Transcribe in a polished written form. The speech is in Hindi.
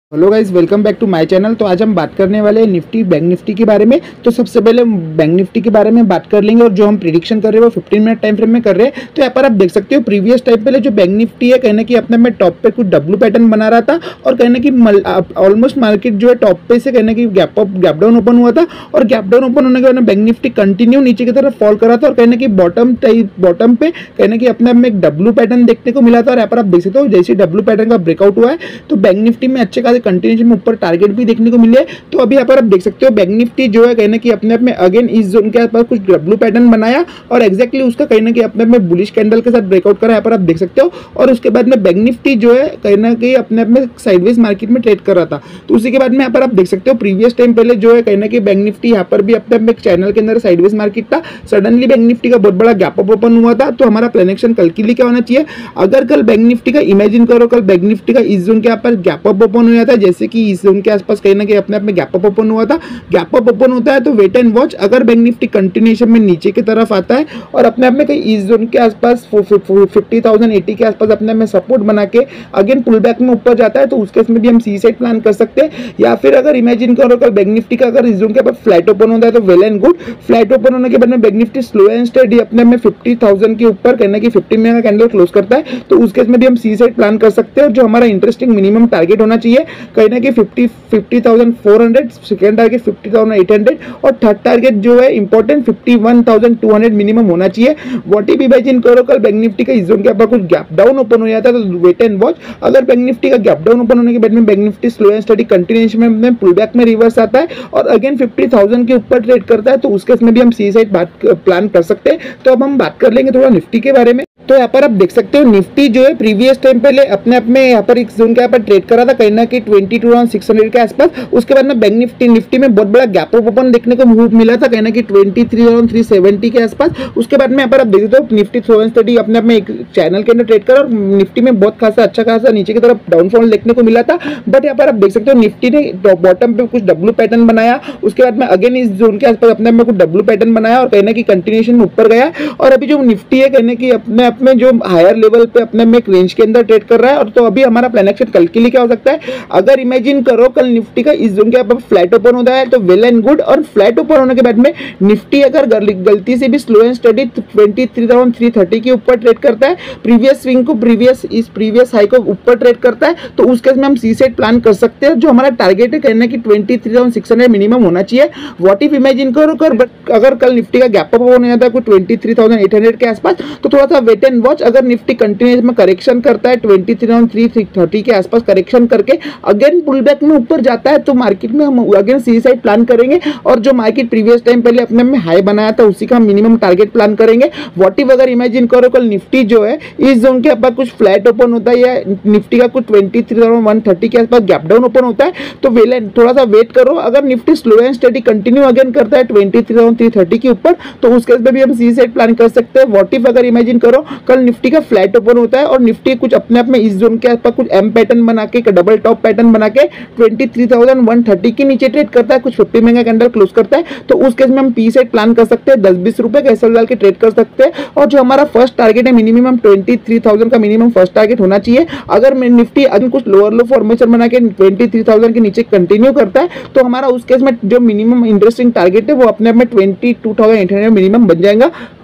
Hello guys, welcome back to my channel. तो आज हम बात करने वाले हैं निफ्टी बैंक निफ्टी के बारे में। तो सबसे पहले बैंक निफ्टी के बारे में बात कर लेंगे और जो हम प्रिडिक्शन कर रहे हैं वो 15 मिनट टाइम फ्रेम में कर रहे हैं। तो यहाँ पर आप देख सकते हो प्रीवियस टाइम पहले जो बैंक निफ्टी है कहना कि अपने में टॉप पे कुछ डब्ल्यू पैटर्न बना रहा था और कहना कि ऑलमोस्ट मार्केट जो है टॉप पे से कहना कि गैप डाउन ओपन हुआ था और गैप डाउन ओपन होने के बाद बैंक निफ्टी कंटिन्यू नीचे की तरफ फॉल कर रहा था और कहना कि बॉटम पे कहना कि अपने में एक डब्ल्यू पैटर्न देखने को मिला था। और यहाँ पर आप देख सकते हो जैसे डब्ल्यू पैटर्न का ब्रेकआउट हुआ है तो बैंक निफ्टी में अच्छे खासे कंटिन्यूएशन में ऊपर टारगेट भी देखने को मिले। तो अभी यहाँ पर आप देख सकते हो बैंक निफ्टी जो है कहना कि अपने आप में अगेन इस जोन के आसपास कुछ डब्ल्यू पैटर्न बनाया और एक्जैक्टली उसका कहना कि अपने आप में बुलिश कैंडल के साथ ब्रेकआउट करा, यहाँ पर आप देख सकते हो। और उसके बाद में बैंक निफ्टी जो है कहना कि अपने आप में साइडवेज मार्केट में ट्रेड कर रहा था। तो उसी के बाद में यहाँ पर आप देख सकते हो प्रीवियस टाइम पहले जो है कहना कि बैंक निफ्टी यहाँ पर भी अपने आप में चैनल के अंदर साइडवेज मार्केट था। सडनली बैंक निफ्टी का बहुत बड़ा गैप अप ओपन हुआ था। तो हमारा प्रेडिक्शन कल के लिए क्या होना चाहिए, अगर कल बैंक निफ्टी का इमेजिन करो कल बैंक निफ्टी का इस जोन के यहाँ पर गैप अप ओपन हुआ था, जैसे कि इस जोन के आसपास कहना कि अपने आप में गैप अप ओपन हुआ था, गैप अप ओपन होता है तो वेट एंड वॉच। अगर बैंक निफ्टी कंटिन्यूएशन में नीचे की तरफ आता है और अपने आप में कहीं इस जोन के आसपास 50,080 के आसपास अपने में सपोर्ट बना के अगेन पुल बैक में ऊपर जाता है तो उस केस में भी हम सी साइड प्लान कर सकते हैं। या फिर अगर इमेजिन करो कल बैंक निफ्टी का अगर इस जोन के ऊपर फ्लैट ओपन होता है तो well and good. Flat open होने के बाद में bank Nifty slow and steady अपने में 50,000 के ऊपर कहना कि 50 मिनट का कैंडल क्लोज करता है तो उस केस में भी हम सी साइड प्लान कर सकते हैं। और जो हमारा इंटरेस्टिंग मिनिमम टारगेट होना चाहिए कहना कि 50,400, सेकेंड टारगेट 50,800 और थर्ड टारगेट जो है इंपॉर्टेंट 51,200 मिनिमम होना चाहिए। व्हाट इफ इमेजिन करो कल बैंक निफ्टी का इस जोन के ऊपर कुछ गैप डाउन ओपन हो जाता है तो वेट एंड वॉच। अगर बैंक निफ्टी का गैप डाउन ओपन होने के बाद में bank Nifty slow and steady continuation में पुल बैक में रिवर्स आता है और अगेन 50,000 के ऊपर ट्रेड करता है तो उस केस में भी हम सी साइड प्लान कर सकते हैं। तो अब हम बात कर लेंगे थोड़ा निफ्टी के बारे में। तो यहाँ पर आप देख सकते हो निफ्टी जो है प्रीवियस टाइम पहले अपने आप में यहाँ पर एक जोन के यहाँ पर ट्रेड करा था कहना कि 22,600 के आसपास। उसके बाद में बैंक निफ्टी में बहुत बड़ा गैप अप ओपन देखने को मिला था कहना कि 23,370 के आसपास। उसके बाद में यहाँ पर आप देख सकते हो निफ्टी 730 अपने आप में एक चैनल के अंदर ट्रेड करा और निफ्टी में बहुत खासा अच्छा खासा नीचे की तरफ डाउनफॉल देखने को मिला था। बट यहाँ पर आप देख सकते हो निफ्टी ने बॉटम पे कुछ डब्ल्यू पैटर्न बनाया, उसके बाद में अगेन इस जोन के आसपास अपने आप में कुछ डब्ल्यू पैटर्न बनाया और कहना कि कंटिन्यूएशन ऊपर गया। और अभी जो निफ्टी है कहने की अपने आप में जो हायर लेवल पे अपने में एक रेंज के अंदर ट्रेड कर रहा है। और तो अभी हमारा प्लान एक्शन कल के लिए क्या हो सकता है, अगर इमेजिन करो कल निफ्टी का इस जोन के ऊपर फ्लैट ओपन होता है तो वेल एंड गुड। और फ्लैट ओपन होने के बाद में निफ्टी अगर गलती से भी स्लो एंड स्टडी 23,330 के ऊपर ट्रेड करता है, प्रीवियस स्विंग को प्रीवियस हाई को ऊपर ट्रेड करता है तो उस केस में हम सी सेट प्लान कर सकते हैं। जो हमारा टारगेट है कहना कि 23,600 मिनिमम होना चाहिए। व्हाट इफ इमेजिन करो अगर कल निफ्टी का गैप अप ओपन हो जाता है 23,800 के आसपास तो थोड़ा सा वेट एंड वॉच। अगर निफ्टी कंटिन्यूस में करेक्शन करता है 23,330 के आसपास करेक्शन करके अगेन पुल बैक में ऊपर जाता है तो मार्केट में हम अगेन सी साइड प्लान करेंगे। और जो मार्केट प्रीवियस टाइम पहले अपने में हाई बनाया था उसी का मिनिमम टारगेट प्लान करेंगे। व्हाट इफ अगर इमेजिन करो कल निफ्टी जो है इस जोन के ऊपर कुछ फ्लैट ओपन होता है या निफ्टी का कुछ 23,130 के आसपास गैप डाउन ओपन होता है तो थोड़ा सा वेट करो। अगर Nifty slow and steady continue again करता है 23,330 के ऊपर तो उस केस में भी हम सी साइड प्लान कर सकते हैं। व्हाट इफ अगर इमेजिन करो कल निफ्टी का फ्लैट ओपन होता है और निफ्टी कुछ अपने आप में इस जोन के आसपास कुछ एम पैटर्न बना के डबल टॉप पैटर्न बना के 23,130 के नीचे ट्रेड करता है, कुछ 50 मिनट का कैंडल क्लोज करता है तो उस केस में हम पी सेट प्लान कर सकते हैं। 10-20 रुपए का एसएल डाल के ट्रेड कर सकते हैं। और जो हमारा फर्स्ट टारगेट है मिनिमम 23,000 का मिनिमम फर्स्ट टारगेट होना चाहिए। अगर निफ्टी अगर कुछ लोअर लो फॉर्मेशन बना के 23,000 के नीचे कंटिन्यू करता है तो हमारा उस केस में जो मिनिमम इंटरेस्टिंग टारगेट है वो अपने आप में 22,800 मिनिमम बन जाएगा।